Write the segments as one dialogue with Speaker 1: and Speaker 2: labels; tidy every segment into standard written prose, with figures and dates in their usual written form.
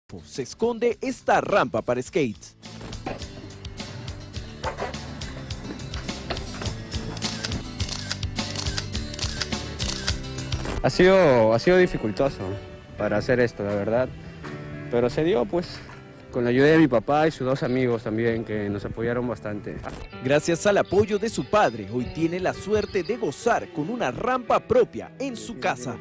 Speaker 1: se esconde esta rampa para skates.
Speaker 2: Ha sido dificultoso para hacer esto, la verdad, pero se dio pues con la ayuda de mi papá y sus dos amigos también que nos apoyaron bastante.
Speaker 1: Gracias al apoyo de su padre, hoy tiene la suerte de gozar con una rampa propia en su casa.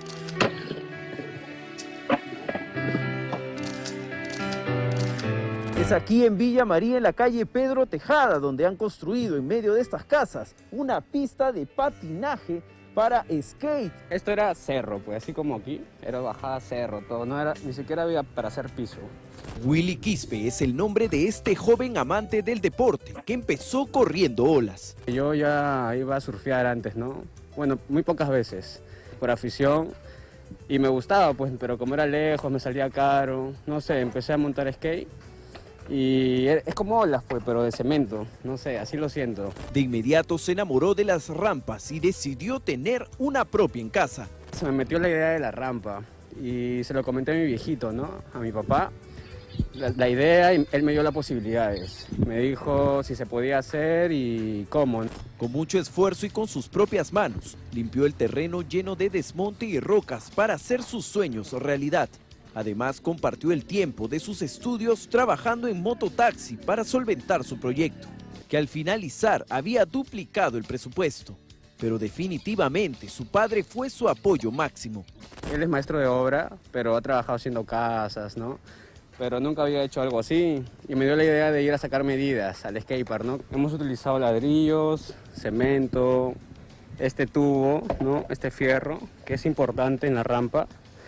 Speaker 1: Es aquí en Villa María, en la calle Pedro Tejada, donde han construido en medio de estas casas una pista de patinaje para skate.
Speaker 2: Esto era cerro, pues así como aquí, era bajada cerro, todo, ni siquiera había para hacer piso.
Speaker 1: Willy Quispe es el nombre de este joven amante del deporte que empezó corriendo olas.
Speaker 2: Yo ya iba a surfear antes, ¿no? Bueno, muy pocas veces, por afición, y me gustaba, pues, pero como era lejos, me salía caro, no sé, empecé a montar skate. Y es como olas, pues, pero de cemento, no sé, así lo siento.
Speaker 1: De inmediato se enamoró de las rampas y decidió tener una propia en casa.
Speaker 2: Se me metió la idea de la rampa y se lo comenté a mi viejito, ¿no? A mi papá. La idea, y él me dio las posibilidades. Me dijo si se podía hacer y cómo.
Speaker 1: Con mucho esfuerzo y con sus propias manos, limpió el terreno lleno de desmonte y rocas para hacer sus sueños realidad. Además, compartió el tiempo de sus estudios trabajando en mototaxi para solventar su proyecto, que al finalizar había duplicado el presupuesto. Pero definitivamente su padre fue su apoyo máximo.
Speaker 2: Él es maestro de obra, pero ha trabajado haciendo casas, ¿no? Pero nunca había hecho algo así y me dio la idea de ir a sacar medidas al skatepark, ¿no? Hemos utilizado ladrillos, cemento, este tubo, ¿no? Este fierro, que es importante en la rampa.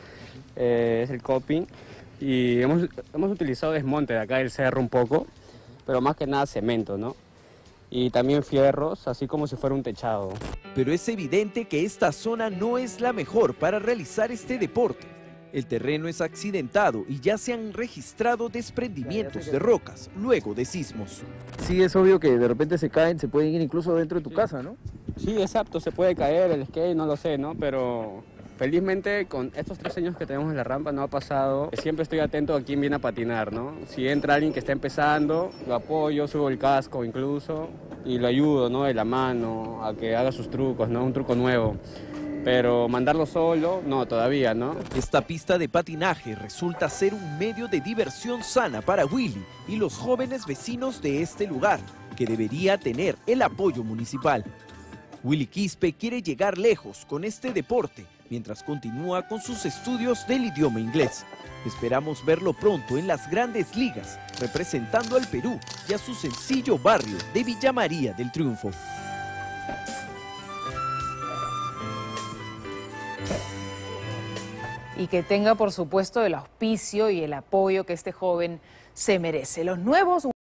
Speaker 2: Es el coping y hemos utilizado desmonte de acá del cerro un poco, pero más que nada cemento, ¿no? Y también fierros, así como si fuera un techado.
Speaker 1: Pero es evidente que esta zona no es la mejor para realizar este deporte. El terreno es accidentado y ya se han registrado desprendimientos de rocas luego de sismos.
Speaker 3: Sí, es obvio que de repente se caen, se pueden ir incluso dentro de tu casa, ¿no?
Speaker 2: Sí, exacto, se puede caer el skate, no lo sé, ¿no? Pero felizmente con estos 3 años que tenemos en la rampa no ha pasado. Siempre estoy atento a quién viene a patinar, ¿no? Si entra alguien que está empezando, lo apoyo, subo el casco incluso y lo ayudo, ¿no? De la mano a que haga sus trucos, ¿no? Un truco nuevo. Pero mandarlo solo, no, todavía, ¿no?
Speaker 1: Esta pista de patinaje resulta ser un medio de diversión sana para Willy y los jóvenes vecinos de este lugar, que debería tener el apoyo municipal. Willy Quispe quiere llegar lejos con este deporte, mientras continúa con sus estudios del idioma inglés. Esperamos verlo pronto en las grandes ligas, representando al Perú y a su sencillo barrio de Villa María del Triunfo.
Speaker 4: Y que tenga, por supuesto, el auspicio y el apoyo que este joven se merece. Los nuevos